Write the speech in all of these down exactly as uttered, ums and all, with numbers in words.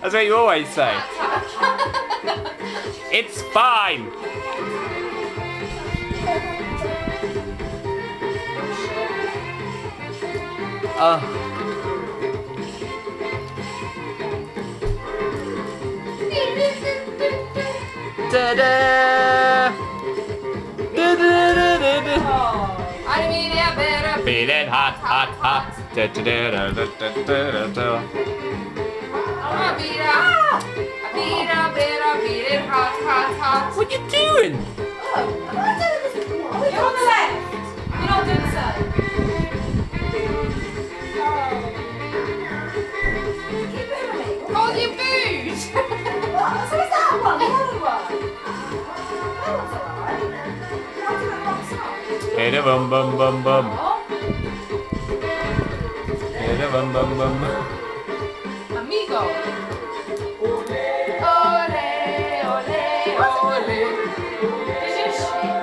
That's what you always say. It's fine. Uh. Da -da. Da -da -da -da -da. I mean, yeah, better. Feeling hot, hot, hot. Da -da -da -da -da -da -da -da. What are you doing? You're on the left. You're not doing so. Keep moving me. Hold your boot. What? So is that one? The other one? That one's alright. Why do it wrong side? Hey, da bum bum bum bum. Hey, da bum bum bum bum. Amigo. Ole, ole, ole. Is your shit?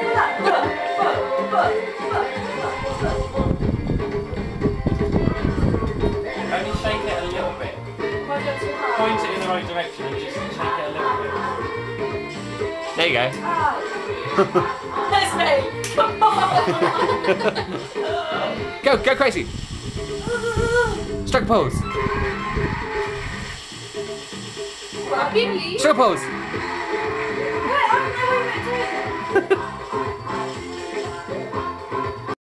Only shake it a little bit. Point it in the right direction and just shake it a little bit. There you go. That's me. Come on. Go, go crazy. Strike a pose. Rockin' Lee. Strike a pose.